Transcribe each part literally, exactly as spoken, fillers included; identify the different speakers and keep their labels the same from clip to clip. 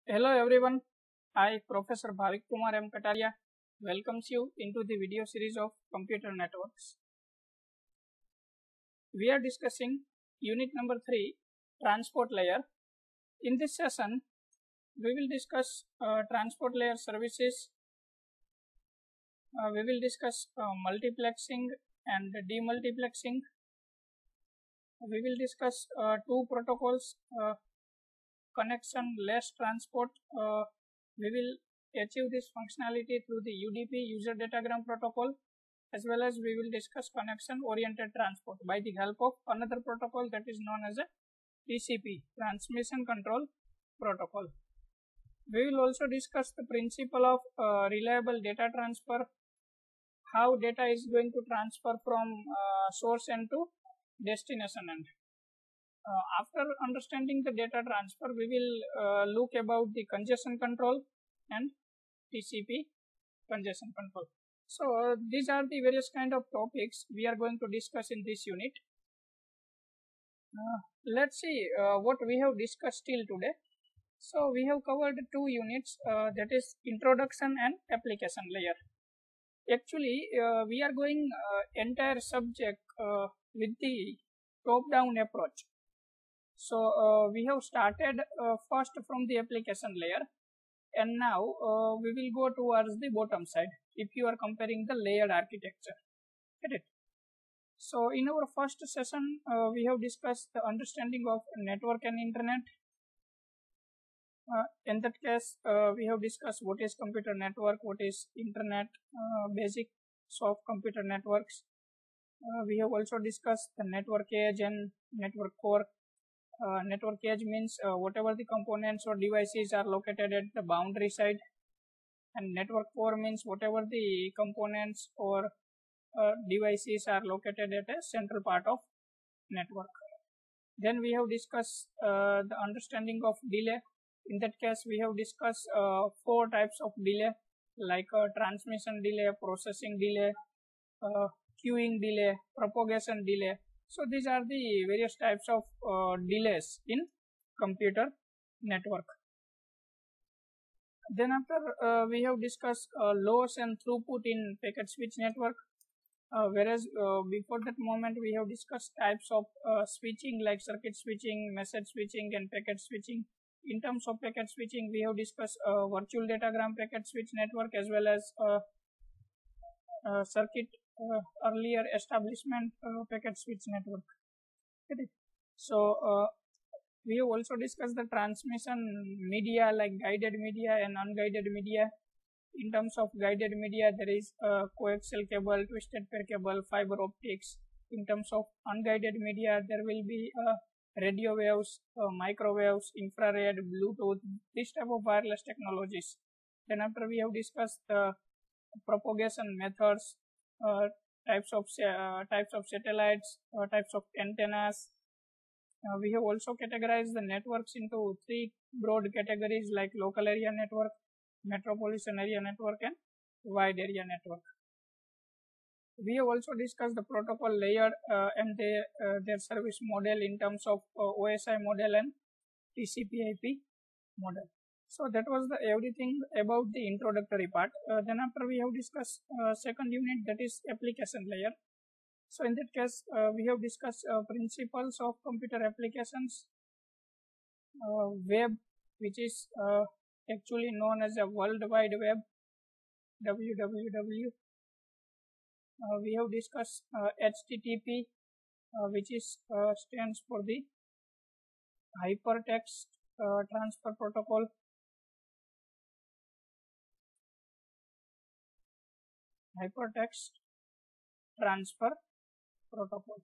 Speaker 1: Hello everyone, I Professor Bhavik Kumar M. Kataria welcomes you into the video series of computer networks. We are discussing unit number three, transport layer. In this session, we will discuss uh, transport layer services. Uh, we will discuss uh, multiplexing and demultiplexing. We will discuss uh, two protocols, uh, connection less transport. Uh, we will achieve this functionality through the U D P user datagram protocol, as well as we will discuss connection oriented transport by the help of another protocol that is known as a T C P, transmission control protocol. We will also discuss the principle of uh, reliable data transfer, how data is going to transfer from uh, source end to destination end. Uh, after understanding the data transfer, we will uh, look about the congestion control and T C P congestion control. So uh, these are the various kind of topics we are going to discuss in this unit. Uh, let's see uh, what we have discussed till today. So we have covered two units, uh, that is introduction and application layer. Actually, uh, we are going uh, entire subject uh, with the top-down approach. So uh, we have started uh, first from the application layer, and now uh, we will go towards the bottom side if you are comparing the layered architecture. Get it? So in our first session, uh, we have discussed the understanding of network and internet. Uh, in that case, uh, we have discussed what is computer network, what is internet, uh, basics of computer networks. Uh, we have also discussed the network edge and network core. Uh, network edge means uh, whatever the components or devices are located at the boundary side, and network core means whatever the components or uh, devices are located at a central part of network. Then we have discussed uh, the understanding of delay. In that case, we have discussed uh, four types of delay, like uh, transmission delay, processing delay, uh, queuing delay, propagation delay. So these are the various types of uh, delays in computer network. Then after uh, we have discussed uh, loss and throughput in packet switch network. Uh, whereas uh, before that moment we have discussed types of uh, switching like circuit switching, message switching, and packet switching. In terms of packet switching, we have discussed uh, virtual datagram packet switch network as well as uh, uh, circuit uh, earlier establishment uh, packet switch network. Okay. So uh, we have also discussed the transmission media like guided media and unguided media. In terms of guided media, there is uh, coaxial cable, twisted pair cable, fiber optics. In terms of unguided media, there will be uh, radio waves, uh, microwaves, infrared, Bluetooth, this type of wireless technologies. Then after we have discussed the propagation methods, uh, types of uh, types of satellites, uh, types of antennas. Uh, we have also categorized the networks into three broad categories like local area network, metropolitan area network, and wide area network. We have also discussed the protocol layer uh, and they, uh, their service model in terms of uh, O S I model and T C P I P model. So that was the everything about the introductory part. Uh, then after we have discussed uh, second unit, that is application layer. So in that case, uh, we have discussed uh, principles of computer applications, uh, web, which is uh, actually known as a World Wide Web, W W W. Uh, we have discussed uh, H T T P, uh, which is uh, stands for the Hypertext uh, Transfer Protocol. Hypertext Transfer Protocol.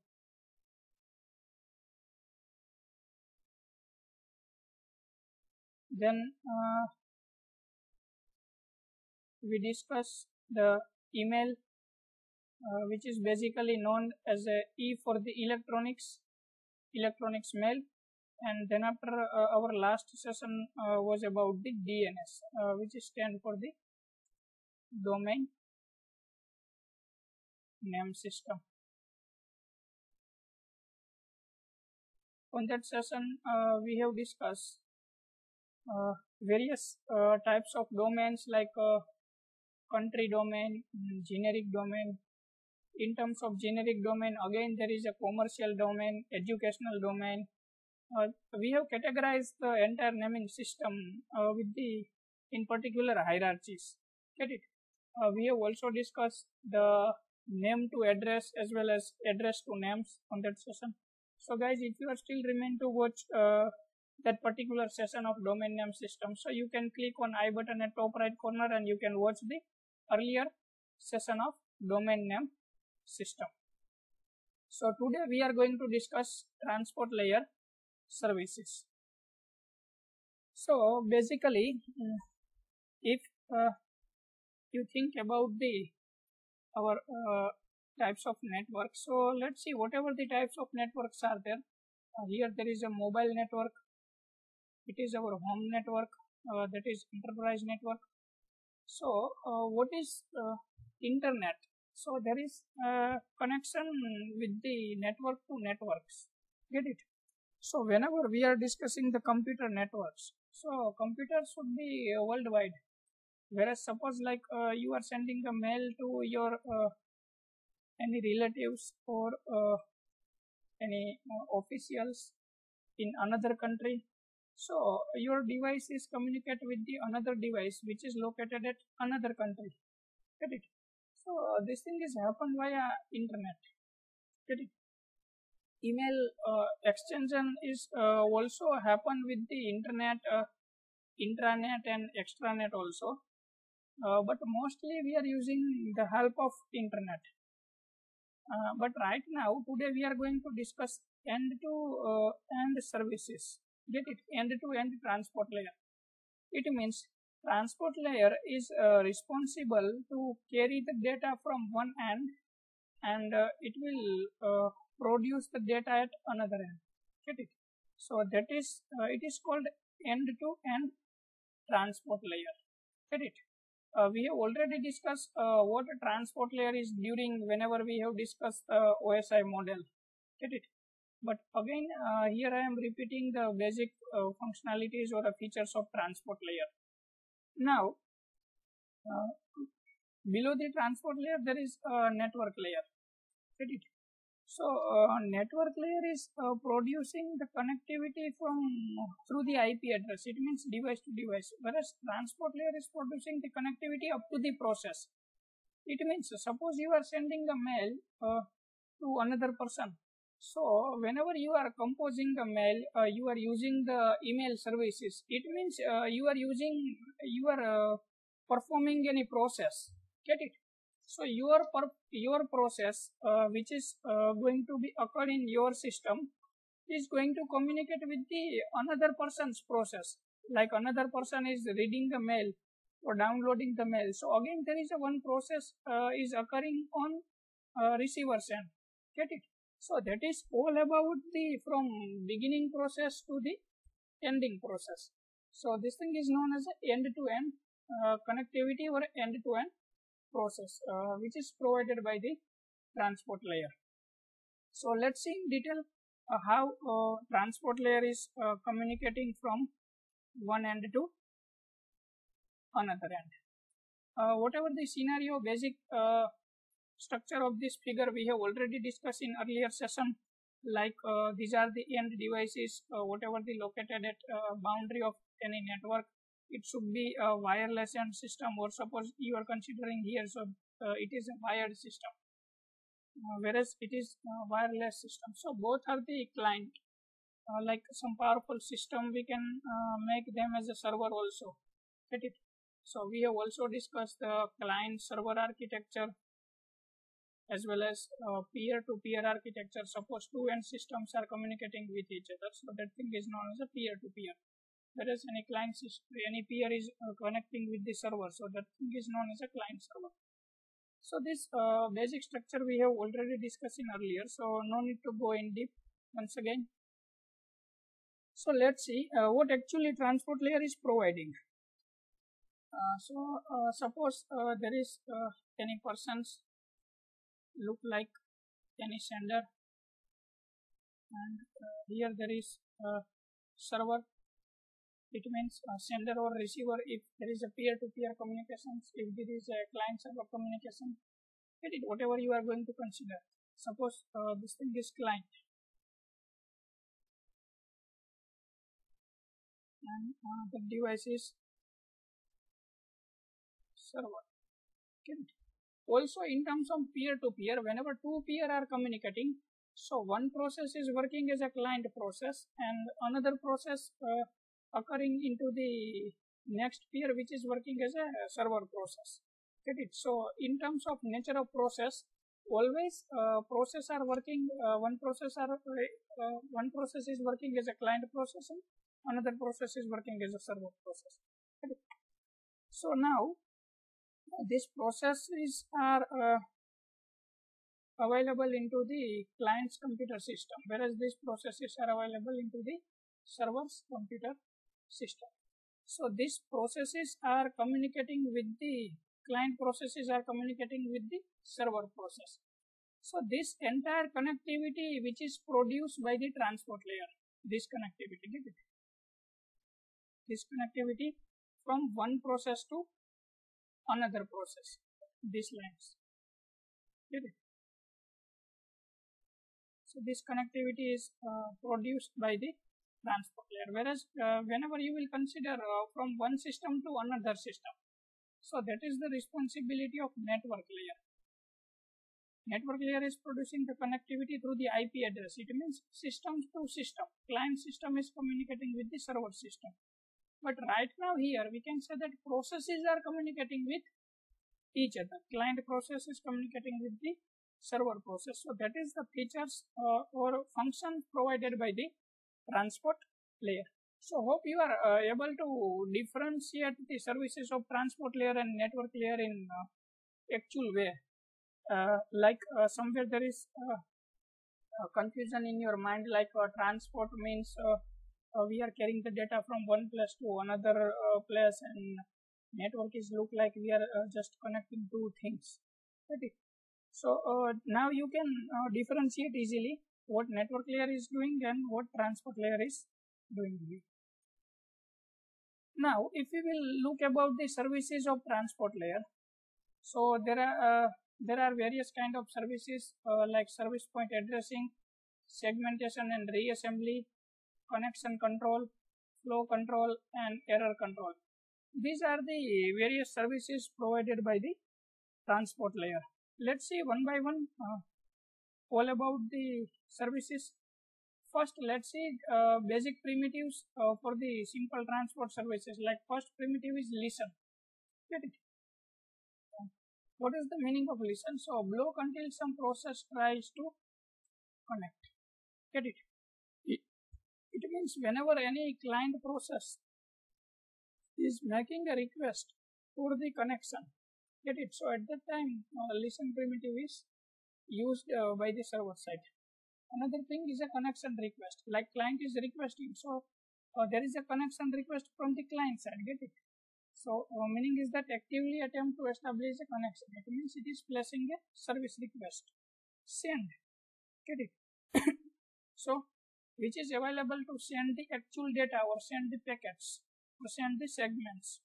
Speaker 1: Then uh, we discuss the email, uh, which is basically known as a E for the electronics, electronics mail. And then after uh, our last session uh, was about the D N S, uh, which stands for the domain name system. On that session, uh, we have discussed uh, various uh, types of domains like uh, country domain, generic domain. In terms of generic domain, again there is a commercial domain, educational domain. Uh, we have categorized the entire naming system uh, with the in particular hierarchies. Get it? Uh, we have also discussed the name to address as well as address to names on that session. So guys, if you are still remain to watch uh, that particular session of domain name system, so you can click on I button at top right corner and you can watch the earlier session of domain name system. So today we are going to discuss transport layer services. So basically, if uh, you think about the our uh, types of networks, so let's see whatever the types of networks are there. Uh, here there is a mobile network. It is our home network. Uh, that is enterprise network. So uh, what is uh, internet? So there is a connection with the network to networks. Get it? So whenever we are discussing the computer networks, so computers should be uh, worldwide. Whereas suppose like uh, you are sending a mail to your uh, any relatives or uh, any uh, officials in another country, so your device is communicate with the another device which is located at another country. Get it? So uh, this thing is happen via internet. Get it? Email uh, extension is uh, also happen with the internet, uh, intranet and extranet also. Uh, but mostly we are using the help of internet. Uh, but right now, today we are going to discuss end-to-end services. Get it? End-to-end transport layer. It means transport layer is uh, responsible to carry the data from one end, and uh, it will uh, produce the data at another end. Get it? So that is uh, it is called end-to-end transport layer. Get it? Uh, we have already discussed uh, what a transport layer is during whenever we have discussed the O S I model. Get it? But again, uh, here I am repeating the basic uh, functionalities or the features of transport layer. Now, uh, below the transport layer, there is a network layer. Get it? So, uh, network layer is uh, producing the connectivity from through the I P address. It means device to device. Whereas transport layer is producing the connectivity up to the process. It means suppose you are sending a mail uh, to another person. So whenever you are composing the mail, uh, you are using the email services. It means uh, you are using you are uh, performing any process. Get it? So your per, your process, uh, which is uh, going to be occur in your system, is going to communicate with the another person's process. Like another person is reading the mail or downloading the mail. So again, there is a one process uh, is occurring on uh, receiver's end. Get it? So that is all about the from beginning process to the ending process. So this thing is known as end-to-end uh, connectivity or end-to-end process, uh, which is provided by the transport layer. So let's see in detail uh, how uh, transport layer is uh, communicating from one end to another end. Uh, whatever the scenario, basic uh, structure of this figure we have already discussed in earlier session. Like uh, these are the end devices, uh, whatever the located at uh, boundary of any network. It should be a wireless end system, or suppose you are considering here, so uh, it is a wired system, uh, whereas it is a wireless system. So both are the client. Uh, like some powerful system, we can uh, make them as a server also. Get it? So we have also discussed the client server architecture as well as uh, peer-to-peer architecture. Suppose two end systems are communicating with each other, so that thing is known as a peer-to-peer. Whereas any client system, any peer is uh, connecting with the server, so that thing is known as a client server. So this uh, basic structure we have already discussed in earlier, so no need to go in deep once again. So let's see uh, what actually transport layer is providing. Uh, so uh, suppose uh, there is uh, any persons look like any sender, and uh, here there is a server. It means uh, sender or receiver if there is a peer-to-peer communications, if there is a client-server communication, get it, whatever you are going to consider. Suppose uh, this thing is client and uh, the device is server. Get it? Also, in terms of peer-to-peer, whenever two peer are communicating, so one process is working as a client process and another process uh, occurring into the next peer which is working as a server process. Get it? So, in terms of nature of process, always uh, process are working, uh, one process are, uh, one process is working as a client process and another process is working as a server process. Get it? So, now these processes are uh, available into the client's computer system, whereas these processes are available into the server's computer system. So these processes are communicating with the client processes are communicating with the server process. So this entire connectivity which is produced by the transport layer, this connectivity, get it? This connectivity from one process to another process, these lines, get it? So this connectivity is uh, produced by the transport layer, whereas uh, whenever you will consider uh, from one system to another system, so that is the responsibility of network layer. Network layer is producing the connectivity through the I P address. It means system to system. Client system is communicating with the server system. But right now here we can say that processes are communicating with each other. Client process is communicating with the server process. So that is the features uh, or function provided by the transport layer. So hope you are uh, able to differentiate the services of transport layer and network layer in uh, actual way. Uh, like uh, somewhere there is uh, uh, confusion in your mind, like uh, transport means uh, uh, we are carrying the data from one place to another uh, place, and network is look like we are uh, just connecting two things. Okay. So uh, now you can uh, differentiate easily what network layer is doing and what transport layer is doing here. Now if we will look about the services of transport layer, so there are uh, there are various kind of services uh, like service point addressing, segmentation and reassembly, connection control, flow control and error control. These are the various services provided by the transport layer. Let's see one by one uh, all about the services. First, let's see uh, basic primitives uh, for the simple transport services. Like first primitive is listen. Get it? What is the meaning of listen? So block until some process tries to connect. Get it? It, it means whenever any client process is making a request for the connection, get it? So at that time, uh, listen primitive is used uh, by the server side. Another thing is a connection request. Like client is requesting, so uh, there is a connection request from the client side. Get it? So uh, meaning is that actively attempt to establish a connection. It means it is placing a service request. Send. Get it? So which is available to send the actual data or send the packets or send the segments.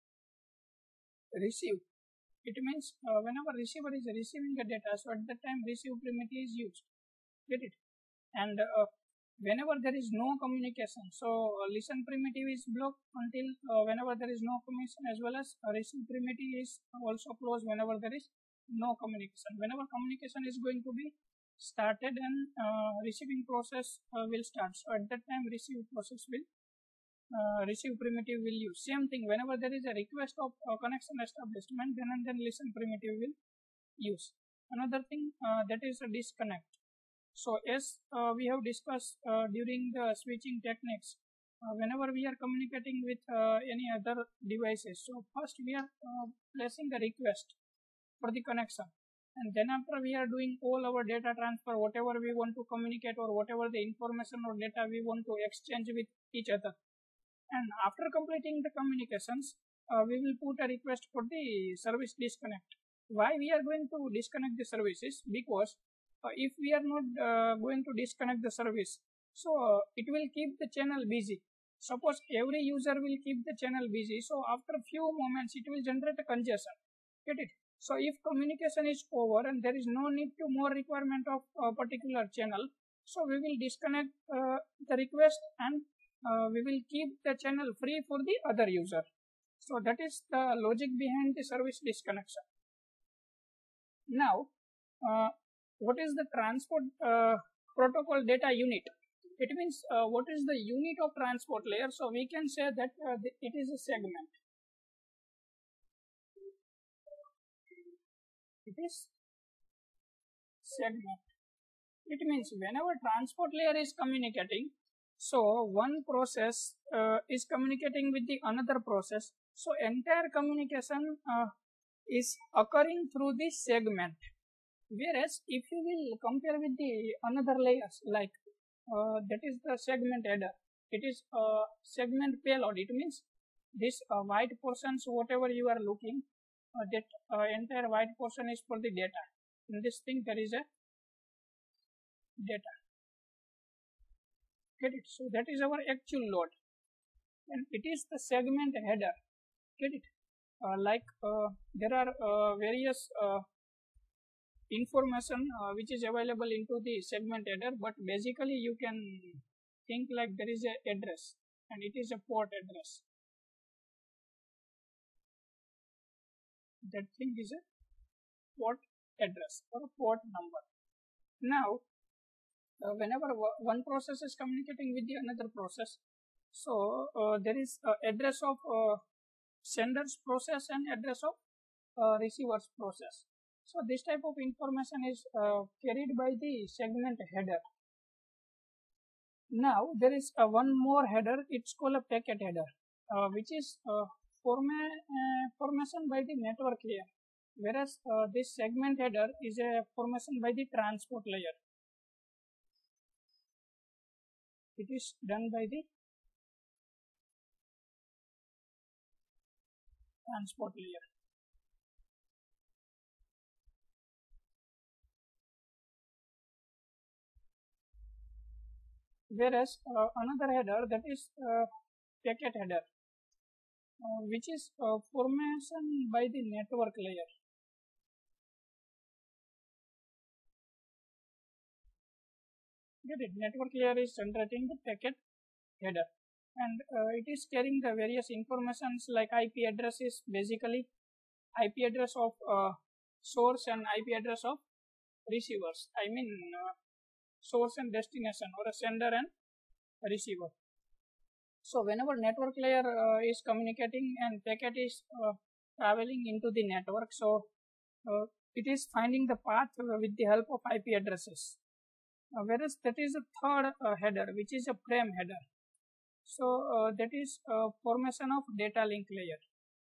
Speaker 1: Receive. It means uh, whenever receiver is receiving the data, so at that time receive primitive is used. Get it? And uh, whenever there is no communication, so uh, listen primitive is blocked until uh, whenever there is no communication, as well as uh, receive primitive is also closed whenever there is no communication. Whenever communication is going to be started and uh, receiving process uh, will start, so at that time receive process will uh, receive primitive will use. Same thing, whenever there is a request of uh, connection establishment, then and then listen primitive will use. Another thing uh, that is a disconnect. So as uh, we have discussed uh, during the switching techniques, uh, whenever we are communicating with uh, any other devices, so first we are uh, placing a request for the connection, and then after we are doing all our data transfer, whatever we want to communicate or whatever the information or data we want to exchange with each other, and after completing the communications, uh, we will put a request for the service disconnect. Why we are going to disconnect the services? Because Uh, if we are not uh, going to disconnect the service, so uh, it will keep the channel busy. Suppose every user will keep the channel busy, so after a few moments it will generate a congestion. Get it? So if communication is over and there is no need to more requirement of a particular channel, so we will disconnect uh, the request and uh, we will keep the channel free for the other user. So that is the logic behind the service disconnection. Now, uh, what is the transport uh, protocol data unit? It means uh, what is the unit of transport layer? So we can say that uh, the, it is a segment. It is segment. It means whenever transport layer is communicating, so one process uh, is communicating with the another process. So entire communication uh, is occurring through this segment. Whereas if you will compare with the another layers, like uh, that is the segment header, it is a segment payload. It means this uh, white portions, whatever you are looking, uh, that uh, entire white portion is for the data. In this thing there is a data. Get it? So that is our actual load, and it is the segment header. Get it? Uh, like uh, there are uh, various uh, information uh, which is available into the segment header, but basically you can think like there is a address and it is a port address. That thing is a port address or a port number. Now, uh, whenever one process is communicating with the another process, so uh, there is uh, address of uh, sender's process and address of uh, receiver's process. So this type of information is uh, carried by the segment header. Now there is uh, one more header. It's called a packet header, uh, which is uh, forma uh, formation by the network layer, whereas uh, this segment header is a formation by the transport layer. It is done by the transport layer. Whereas uh, another header, that is uh, packet header, uh, which is uh, formation by the network layer. Get it? Network layer is generating the packet header, and uh, it is carrying the various informations like I P address is basically I P address of uh, source and I P address of receivers. I mean uh, source and destination, or a sender and a receiver. So whenever network layer uh, is communicating and packet is uh, traveling into the network, so uh, it is finding the path with the help of I P addresses. Uh, whereas that is a third uh, header, which is a frame header. So uh, that is uh, formation of data link layer.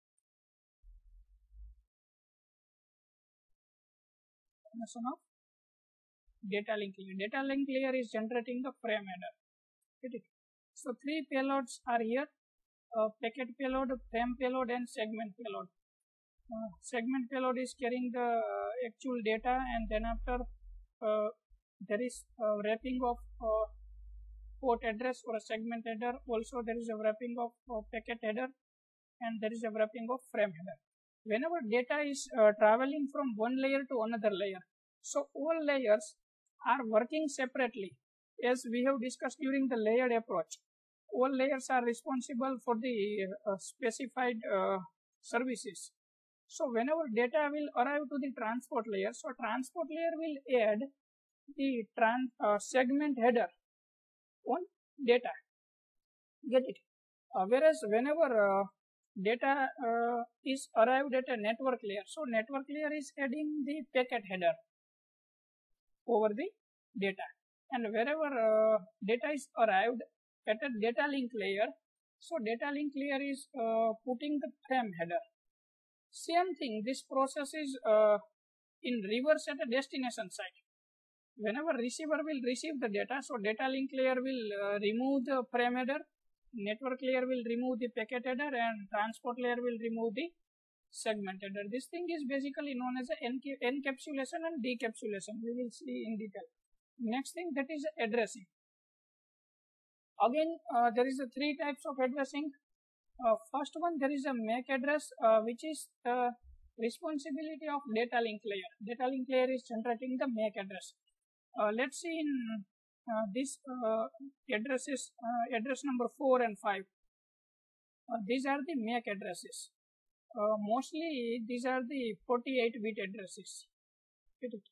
Speaker 1: Formation of data link layer. Data link layer is generating the frame header. Get it? So three payloads are here: uh, packet payload, frame payload, and segment payload. Uh, segment payload is carrying the uh, actual data, and then after uh, there is uh, wrapping of uh, port address or a segment header. Also there is a wrapping of uh, packet header, and there is a wrapping of frame header. Whenever data is uh, traveling from one layer to another layer, so all layers are working separately, as we have discussed during the layered approach. All layers are responsible for the uh, specified uh, services. So whenever data will arrive to the transport layer, so transport layer will add the trans uh, segment header on data. Get it? Uh, whereas whenever uh, data uh, is arrived at a network layer, so network layer is adding the packet header over the data, and wherever uh, data is arrived at a data link layer, so data link layer is uh, putting the frame header. Same thing, this process is uh, in reverse at a destination site. Whenever receiver will receive the data, so data link layer will uh, remove the frame header, network layer will remove the packet header, and transport layer will remove the segment header. This thing is basically known as encapsulation and decapsulation. We will see in detail. Next thing, that is addressing. Again, uh, there is a three types of addressing. Uh, first one, there is a M A C address, uh, which is the responsibility of data link layer. Data link layer is generating the M A C address. Uh, let's see in uh, this uh, addresses, uh, address number four and five. Uh, these are the M A C addresses. Uh, mostly these are the forty-eight bit addresses. Get it?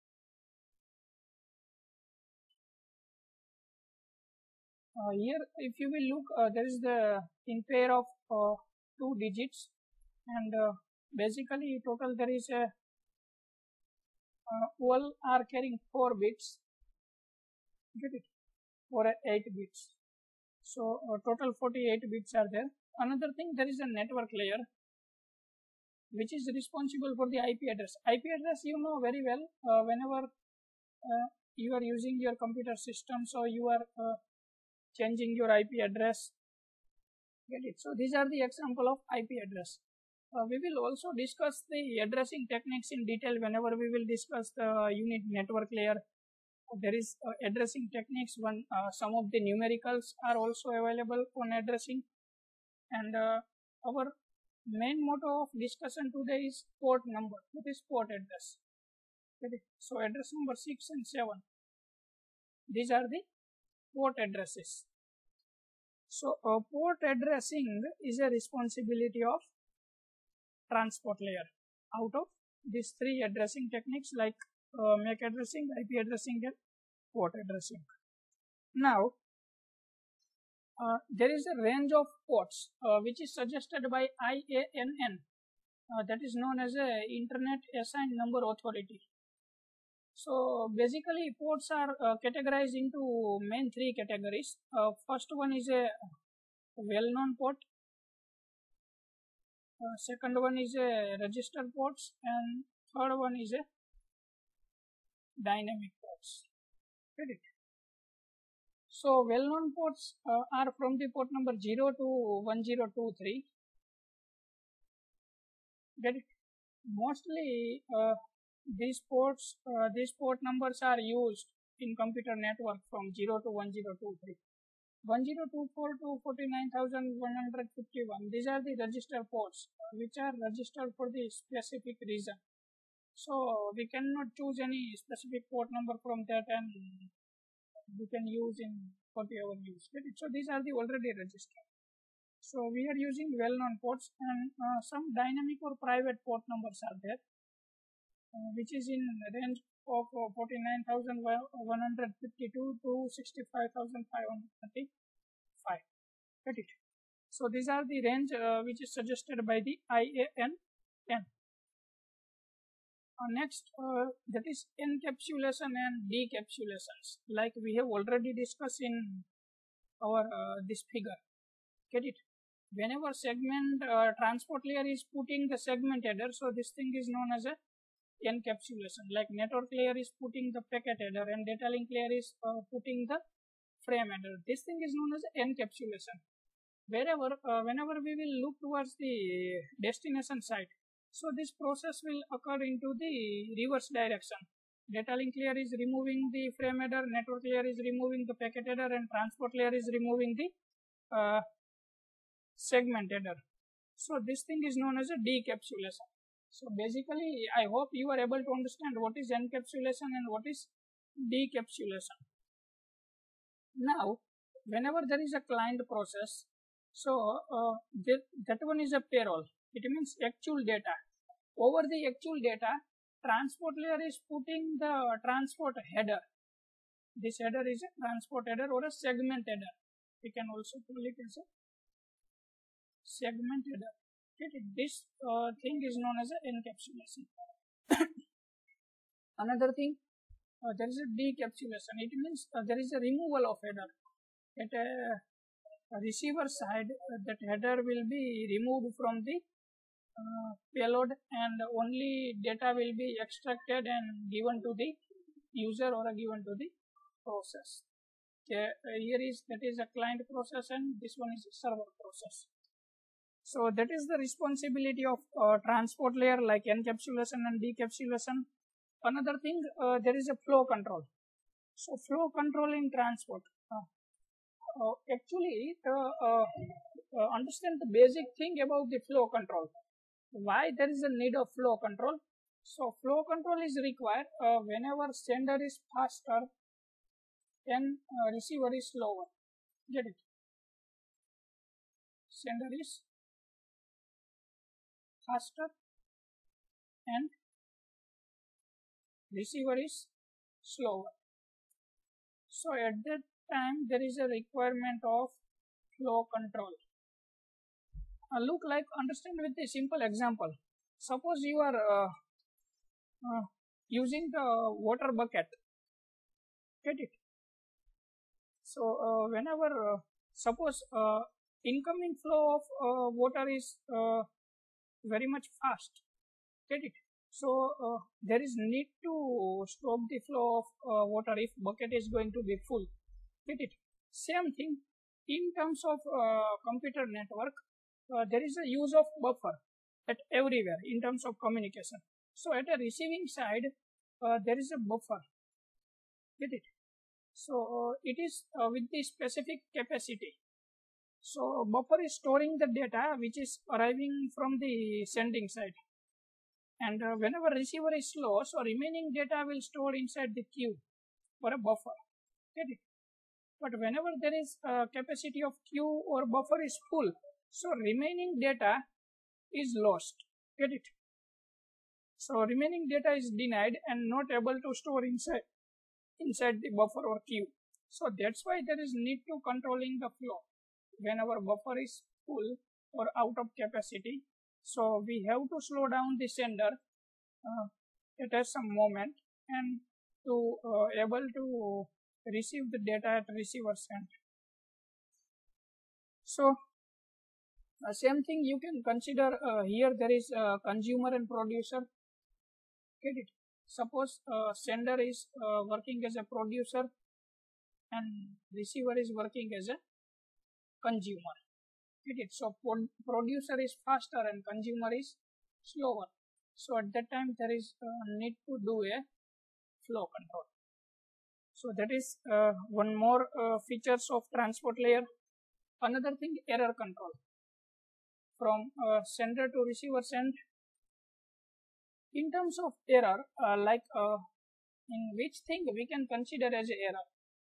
Speaker 1: Uh, here, if you will look, uh, there is the in pair of uh, two digits, and uh, basically total there is a uh, all are carrying four bits. Get it? For eight bits. So uh, total forty-eight bits are there. Another thing, there is a network layer which is responsible for the I P address. I P address you know very well. Uh, whenever uh, you are using your computer system, so you are uh, changing your I P address. Get it? So these are the example of I P address. Uh, we will also discuss the addressing techniques in detail whenever we will discuss the unit network layer. There is uh, addressing techniques. One, uh, some of the numericals are also available on addressing, and uh, our main motto of discussion today is port number. What is port address? Okay. So address number six and seven. These are the port addresses. So uh, port addressing is a responsibility of transport layer. Out of these three addressing techniques like uh, M A C addressing, I P addressing, and port addressing. Now, uh, there is a range of ports uh, which is suggested by I A N N, uh, that is known as a Internet Assigned Number Authority. So basically ports are uh, categorized into main three categories. Uh, first one is a well-known port, uh, second one is a register ports, and third one is a dynamic ports. Get it? So well-known ports uh, are from the port number zero to one zero two three. Get it? Mostly uh, these ports, uh, these port numbers are used in computer network from zero to one zero two three. one zero two four to forty-nine thousand one hundred fifty-one. These are the register ports uh, which are registered for the specific reason. So we cannot choose any specific port number from that and we can use in forty hour use. So these are the already registered. So we are using well-known ports, and uh, some dynamic or private port numbers are there, uh, which is in range of uh, forty-nine thousand one hundred fifty-two to sixty-five thousand five hundred thirty-five. Get it? So these are the range uh, which is suggested by the I A N N. Uh, next, uh, that is encapsulation and decapsulations, like we have already discussed in our uh, this figure. Get it? Whenever segment uh, transport layer is putting the segment header, so this thing is known as a encapsulation. Like network layer is putting the packet header and data link layer is uh, putting the frame header. This thing is known as encapsulation. Wherever, uh, whenever we will look towards the destination site, so this process will occur into the reverse direction. Data link layer is removing the frame header, network layer is removing the packet header, and transport layer is removing the uh, segment header. So this thing is known as a decapsulation. So basically, I hope you are able to understand what is encapsulation and what is decapsulation. Now, whenever there is a client process, so uh, that, that one is a payroll. It means actual data. Over the actual data, transport layer is putting the transport header. This header is a transport header or a segment header. We can also call it as a segment header. Okay. This uh, thing is known as an encapsulation. Another thing, uh, there is a decapsulation. It means uh, there is a removal of header. At a, a receiver side, uh, that header will be removed from the uh, payload, and only data will be extracted and given to the user or given to the process. Okay. Uh, here is that is a client process, and this one is a server process. So that is the responsibility of uh, transport layer, like encapsulation and decapsulation. Another thing, uh, there is a flow control. So flow control in transport. Uh, uh, actually the uh, uh, understand the basic thing about the flow control. Why there is a need of flow control? So flow control is required uh, whenever sender is faster and uh, receiver is slower. Get it? Sender is faster and receiver is slower. So at that time there is a requirement of flow control. Uh, look like understand with a simple example. Suppose you are uh, uh, using the water bucket. Get it? So uh, whenever uh, suppose uh, incoming flow of uh, water is uh, very much fast. Get it? So uh, there is need to stop the flow of uh, water if bucket is going to be full. Get it? Same thing in terms of uh, computer network. Uh, there is a use of buffer at everywhere in terms of communication. So at a receiving side, uh, there is a buffer. Get it? So uh, it is uh, with the specific capacity. So buffer is storing the data which is arriving from the sending side. And uh, whenever receiver is slow, so remaining data will store inside the queue or a buffer. Get it? But whenever there is a capacity of queue or buffer is full, so remaining data is lost. Get it? So remaining data is denied and not able to store inside inside the buffer or queue. So that's why there is need to controlling the flow whenever buffer is full or out of capacity. So we have to slow down the sender uh, at some moment and to uh, able to receive the data at receiver's end. So uh, same thing you can consider uh, here. There is a consumer and producer. Get it? Suppose uh, sender is uh, working as a producer and receiver is working as a consumer. Get it? So producer is faster and consumer is slower. So at that time there is uh, need to do a flow control. So that is uh, one more uh, features of transport layer. Another thing, error control. From uh, sender to receiver send. In terms of error, uh, like uh, in which thing we can consider as a error.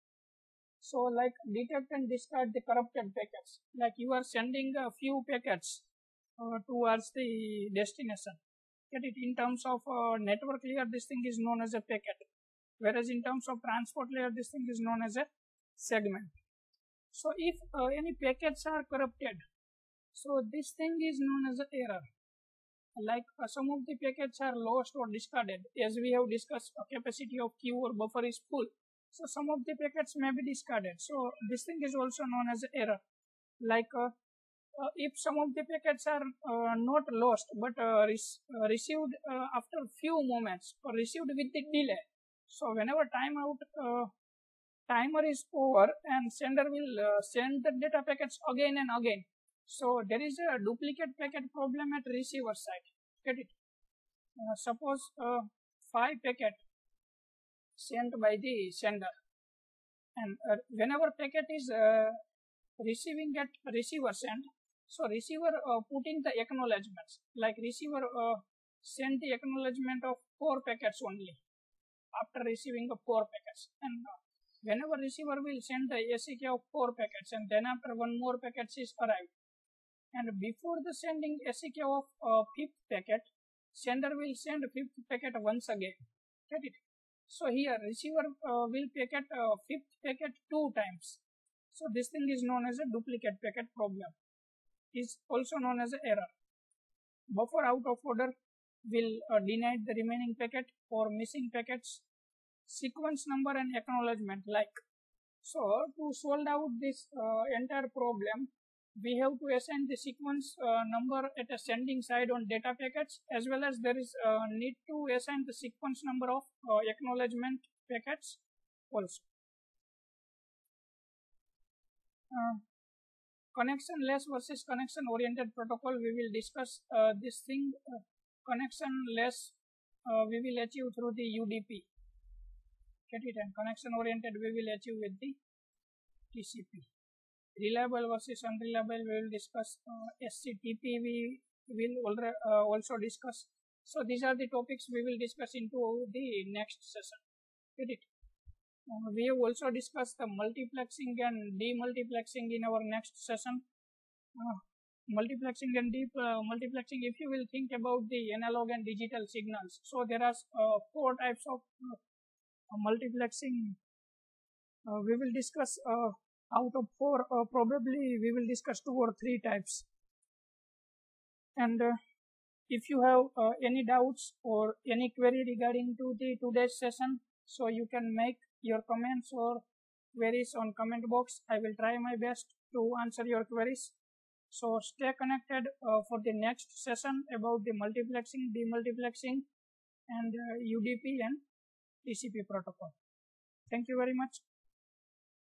Speaker 1: So like detect and discard the corrupted packets. Like you are sending a few packets uh, towards the destination. Get it? In terms of uh, network layer, this thing is known as a packet. Whereas in terms of transport layer, this thing is known as a segment. So if uh, any packets are corrupted, so this thing is known as an error. Like uh, some of the packets are lost or discarded. As we have discussed, a capacity of queue or buffer is full. So some of the packets may be discarded. So this thing is also known as an error. Like uh, uh, if some of the packets are uh, not lost but uh, re uh, received uh, after few moments or received with the delay. So whenever timeout uh, timer is over and sender will uh, send the data packets again and again. So there is a duplicate packet problem at receiver side. Get it? Uh, suppose uh, five packet sent by the sender, and uh, whenever packet is uh, receiving at receiver send, so receiver uh, putting the acknowledgements. Like receiver uh, send the acknowledgement of four packets only after receiving the four packets, and uh, whenever receiver will send the A C K of four packets, and then after one more packets is arrived. And before the sending A C K of uh, fifth packet, sender will send fifth packet once again. Get it? So here receiver uh, will packet uh, fifth packet two times. So this thing is known as a duplicate packet problem. Is also known as an error. Buffer out of order will uh, deny the remaining packet or missing packets. Sequence number and acknowledgement like. So to solve out this uh, entire problem, we have to assign the sequence uh, number at a sending side on data packets, as well as there is uh, need to assign the sequence number of uh, acknowledgement packets also. Uh, Connection-less versus connection-oriented protocol, we will discuss uh, this thing. Uh, connection-less uh, we will achieve through the U D P. Get it? And connection-oriented we will achieve with the T C P. reliable versus unreliable, we will discuss. uh, S C T P we will alre- uh, also discuss. So these are the topics we will discuss into the next session. Get it? Uh, we have also discussed the multiplexing and demultiplexing in our next session. Uh, multiplexing and deep uh, multiplexing, if you will think about the analog and digital signals, so there are uh, four types of uh, multiplexing. Uh, we will discuss uh, out of four, uh, probably we will discuss two or three types. And uh, if you have uh, any doubts or any query regarding to the today's session, so you can make your comments or queries on comment box. I will try my best to answer your queries. So stay connected uh, for the next session about the multiplexing, demultiplexing, and uh, U D P and T C P protocol. Thank you very much.